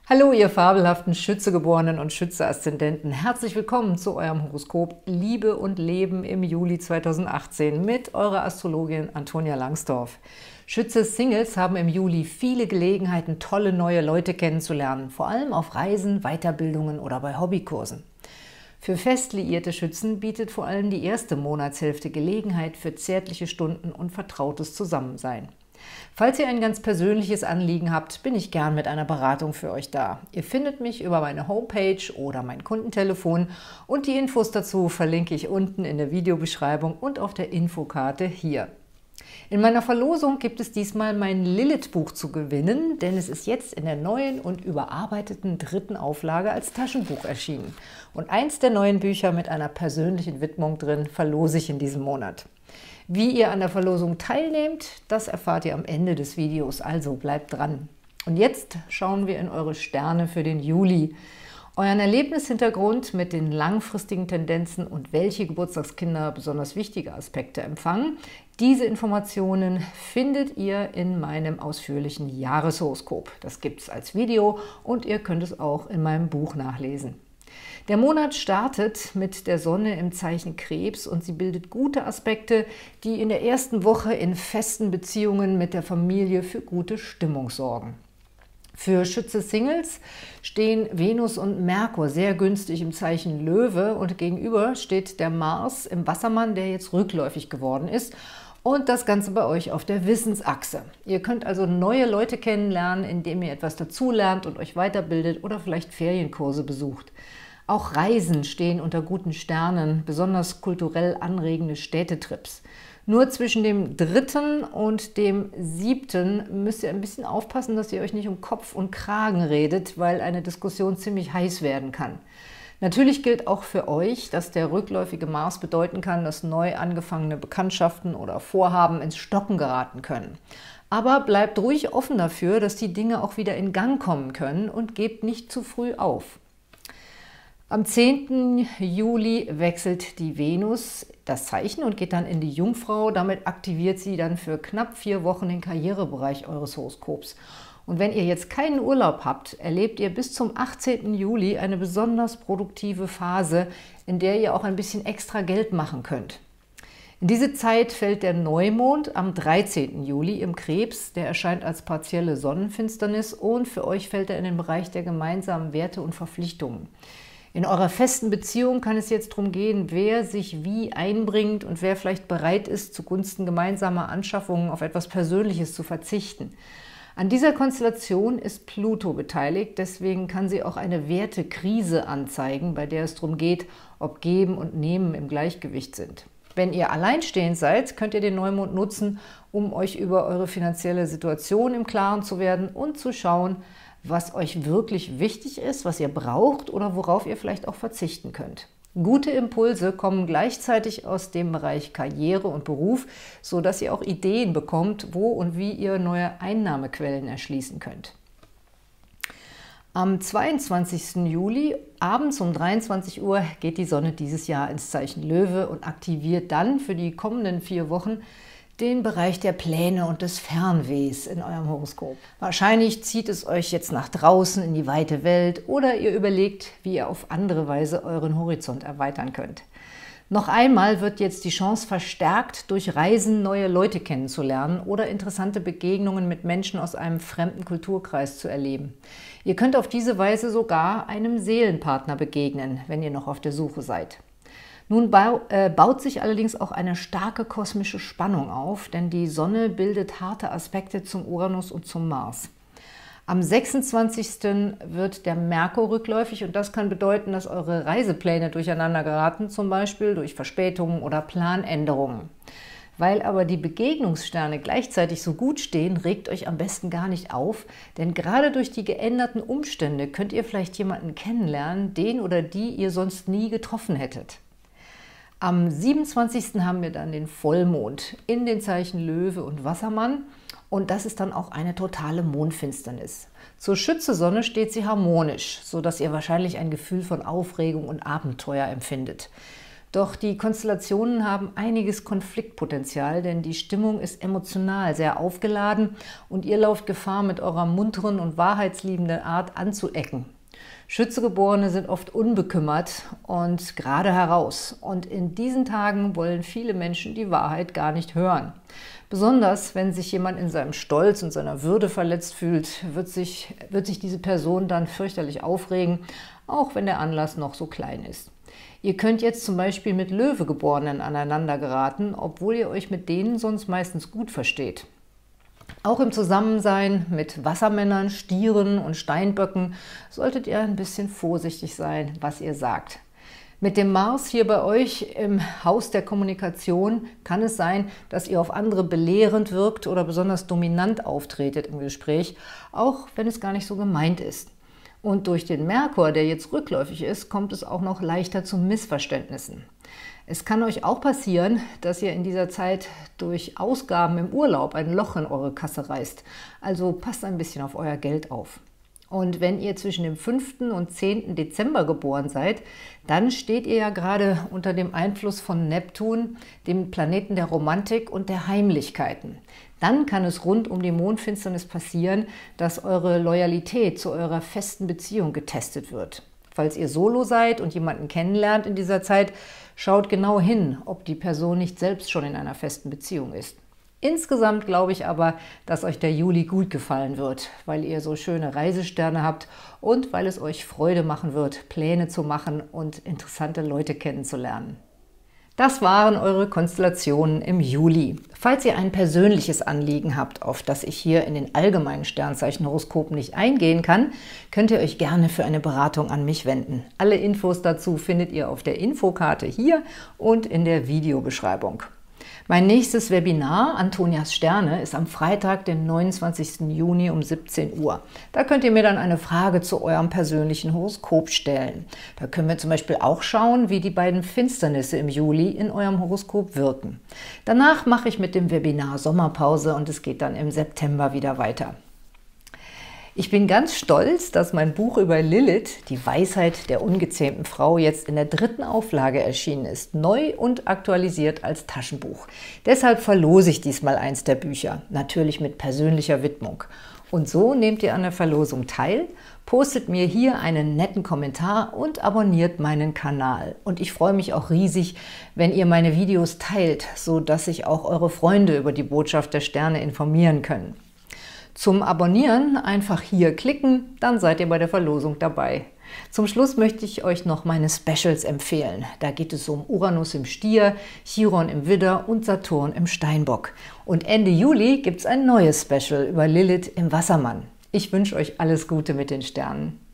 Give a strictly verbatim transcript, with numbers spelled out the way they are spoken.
Hallo, ihr fabelhaften Schützegeborenen und Schütze-Aszendenten. Herzlich willkommen zu eurem Horoskop Liebe und Leben im Juli zweitausendachtzehn mit eurer Astrologin Antonia Langsdorf. Schütze-Singles haben im Juli viele Gelegenheiten, tolle neue Leute kennenzulernen, vor allem auf Reisen, Weiterbildungen oder bei Hobbykursen. Für fest liierte Schützen bietet vor allem die erste Monatshälfte Gelegenheit für zärtliche Stunden und vertrautes Zusammensein. Falls ihr ein ganz persönliches Anliegen habt, bin ich gern mit einer Beratung für euch da. Ihr findet mich über meine Homepage oder mein Kundentelefon und die Infos dazu verlinke ich unten in der Videobeschreibung und auf der Infokarte hier. In meiner Verlosung gibt es diesmal mein Lilith-Buch zu gewinnen, denn es ist jetzt in der neuen und überarbeiteten dritten Auflage als Taschenbuch erschienen. Und eins der neuen Bücher mit einer persönlichen Widmung drin verlose ich in diesem Monat. Wie ihr an der Verlosung teilnehmt, das erfahrt ihr am Ende des Videos, also bleibt dran. Und jetzt schauen wir in eure Sterne für den Juli. Euren Erlebnishintergrund mit den langfristigen Tendenzen und welche Geburtstagskinder besonders wichtige Aspekte empfangen. Diese Informationen findet ihr in meinem ausführlichen Jahreshoroskop. Das gibt es als Video und ihr könnt es auch in meinem Buch nachlesen. Der Monat startet mit der Sonne im Zeichen Krebs und sie bildet gute Aspekte, die in der ersten Woche in festen Beziehungen mit der Familie für gute Stimmung sorgen. Für Schütze-Singles stehen Venus und Merkur sehr günstig im Zeichen Löwe und gegenüber steht der Mars im Wassermann, der jetzt rückläufig geworden ist. Und das Ganze bei euch auf der Wissensachse. Ihr könnt also neue Leute kennenlernen, indem ihr etwas dazulernt und euch weiterbildet oder vielleicht Ferienkurse besucht. Auch Reisen stehen unter guten Sternen, besonders kulturell anregende Städtetrips. Nur zwischen dem dritten und dem siebten müsst ihr ein bisschen aufpassen, dass ihr euch nicht um Kopf und Kragen redet, weil eine Diskussion ziemlich heiß werden kann. Natürlich gilt auch für euch, dass der rückläufige Mars bedeuten kann, dass neu angefangene Bekanntschaften oder Vorhaben ins Stocken geraten können. Aber bleibt ruhig offen dafür, dass die Dinge auch wieder in Gang kommen können und gebt nicht zu früh auf. Am zehnten Juli wechselt die Venus das Zeichen und geht dann in die Jungfrau. Damit aktiviert sie dann für knapp vier Wochen den Karrierebereich eures Horoskops. Und wenn ihr jetzt keinen Urlaub habt, erlebt ihr bis zum achtzehnten Juli eine besonders produktive Phase, in der ihr auch ein bisschen extra Geld machen könnt. In diese Zeit fällt der Neumond am dreizehnten Juli im Krebs. Der erscheint als partielle Sonnenfinsternis und für euch fällt er in den Bereich der gemeinsamen Werte und Verpflichtungen. In eurer festen Beziehung kann es jetzt darum gehen, wer sich wie einbringt und wer vielleicht bereit ist, zugunsten gemeinsamer Anschaffungen auf etwas Persönliches zu verzichten. An dieser Konstellation ist Pluto beteiligt, deswegen kann sie auch eine Wertekrise anzeigen, bei der es darum geht, ob Geben und Nehmen im Gleichgewicht sind. Wenn ihr alleinstehend seid, könnt ihr den Neumond nutzen, um euch über eure finanzielle Situation im Klaren zu werden und zu schauen, was euch wirklich wichtig ist, was ihr braucht oder worauf ihr vielleicht auch verzichten könnt. Gute Impulse kommen gleichzeitig aus dem Bereich Karriere und Beruf, sodass ihr auch Ideen bekommt, wo und wie ihr neue Einnahmequellen erschließen könnt. Am zweiundzwanzigsten Juli, abends um dreiundzwanzig Uhr, geht die Sonne dieses Jahr ins Zeichen Löwe und aktiviert dann für die kommenden vier Wochen den Bereich der Pläne und des Fernwehs in eurem Horoskop. Wahrscheinlich zieht es euch jetzt nach draußen in die weite Welt oder ihr überlegt, wie ihr auf andere Weise euren Horizont erweitern könnt. Noch einmal wird jetzt die Chance verstärkt, durch Reisen neue Leute kennenzulernen oder interessante Begegnungen mit Menschen aus einem fremden Kulturkreis zu erleben. Ihr könnt auf diese Weise sogar einem Seelenpartner begegnen, wenn ihr noch auf der Suche seid. Nun baut sich allerdings auch eine starke kosmische Spannung auf, denn die Sonne bildet harte Aspekte zum Uranus und zum Mars. Am sechsundzwanzigsten wird der Merkur rückläufig und das kann bedeuten, dass eure Reisepläne durcheinander geraten, zum Beispiel durch Verspätungen oder Planänderungen. Weil aber die Begegnungssterne gleichzeitig so gut stehen, regt euch am besten gar nicht auf, denn gerade durch die geänderten Umstände könnt ihr vielleicht jemanden kennenlernen, den oder die ihr sonst nie getroffen hättet. Am siebenundzwanzigsten haben wir dann den Vollmond in den Zeichen Löwe und Wassermann und das ist dann auch eine totale Mondfinsternis. Zur Schütze-Sonne steht sie harmonisch, sodass ihr wahrscheinlich ein Gefühl von Aufregung und Abenteuer empfindet. Doch die Konstellationen haben einiges Konfliktpotenzial, denn die Stimmung ist emotional sehr aufgeladen und ihr lauft Gefahr, mit eurer munteren und wahrheitsliebenden Art anzuecken. Schützegeborene sind oft unbekümmert und gerade heraus. Und in diesen Tagen wollen viele Menschen die Wahrheit gar nicht hören. Besonders wenn sich jemand in seinem Stolz und seiner Würde verletzt fühlt, wird sich, wird sich diese Person dann fürchterlich aufregen, auch wenn der Anlass noch so klein ist. Ihr könnt jetzt zum Beispiel mit Löwegeborenen aneinander geraten, obwohl ihr euch mit denen sonst meistens gut versteht. Auch im Zusammensein mit Wassermännern, Stieren und Steinböcken solltet ihr ein bisschen vorsichtig sein, was ihr sagt. Mit dem Mars hier bei euch im Haus der Kommunikation kann es sein, dass ihr auf andere belehrend wirkt oder besonders dominant auftretet im Gespräch, auch wenn es gar nicht so gemeint ist. Und durch den Merkur, der jetzt rückläufig ist, kommt es auch noch leichter zu Missverständnissen. Es kann euch auch passieren, dass ihr in dieser Zeit durch Ausgaben im Urlaub ein Loch in eure Kasse reißt. Also passt ein bisschen auf euer Geld auf. Und wenn ihr zwischen dem fünften und zehnten Dezember geboren seid, dann steht ihr ja gerade unter dem Einfluss von Neptun, dem Planeten der Romantik und der Heimlichkeiten. Dann kann es rund um die Mondfinsternis passieren, dass eure Loyalität zu eurer festen Beziehung getestet wird. Falls ihr solo seid und jemanden kennenlernt in dieser Zeit, schaut genau hin, ob die Person nicht selbst schon in einer festen Beziehung ist. Insgesamt glaube ich aber, dass euch der Juli gut gefallen wird, weil ihr so schöne Reisesterne habt und weil es euch Freude machen wird, Pläne zu machen und interessante Leute kennenzulernen. Das waren eure Konstellationen im Juli. Falls ihr ein persönliches Anliegen habt, auf das ich hier in den allgemeinen Sternzeichenhoroskopen nicht eingehen kann, könnt ihr euch gerne für eine Beratung an mich wenden. Alle Infos dazu findet ihr auf der Infokarte hier und in der Videobeschreibung. Mein nächstes Webinar, Antonias Sterne, ist am Freitag, den neunundzwanzigsten Juni um siebzehn Uhr. Da könnt ihr mir dann eine Frage zu eurem persönlichen Horoskop stellen. Da können wir zum Beispiel auch schauen, wie die beiden Finsternisse im Juli in eurem Horoskop wirken. Danach mache ich mit dem Webinar Sommerpause und es geht dann im September wieder weiter. Ich bin ganz stolz, dass mein Buch über Lilith, die Weisheit der ungezähmten Frau, jetzt in der dritten Auflage erschienen ist, neu und aktualisiert als Taschenbuch. Deshalb verlose ich diesmal eins der Bücher, natürlich mit persönlicher Widmung. Und so nehmt ihr an der Verlosung teil, postet mir hier einen netten Kommentar und abonniert meinen Kanal. Und ich freue mich auch riesig, wenn ihr meine Videos teilt, sodass sich auch eure Freunde über die Botschaft der Sterne informieren können. Zum Abonnieren einfach hier klicken, dann seid ihr bei der Verlosung dabei. Zum Schluss möchte ich euch noch meine Specials empfehlen. Da geht es um Uranus im Stier, Chiron im Widder und Saturn im Steinbock. Und Ende Juli gibt es ein neues Special über Lilith im Wassermann. Ich wünsche euch alles Gute mit den Sternen.